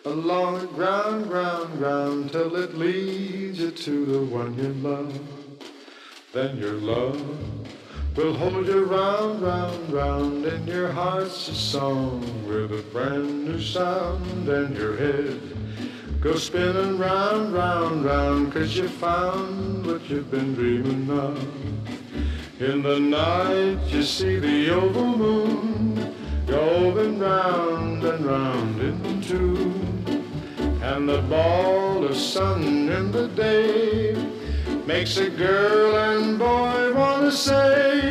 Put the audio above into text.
along it, ground, ground, ground, till it leads you to the one you love. Then your love will hold you round, round, round, and your heart's a song with a brand new sound, and your head goes spinning round, round, round, 'cause you found what you've been dreaming of. In the night you see the oval moon going round and round in two, and the ball of sun in the day makes a girl and boy wanna say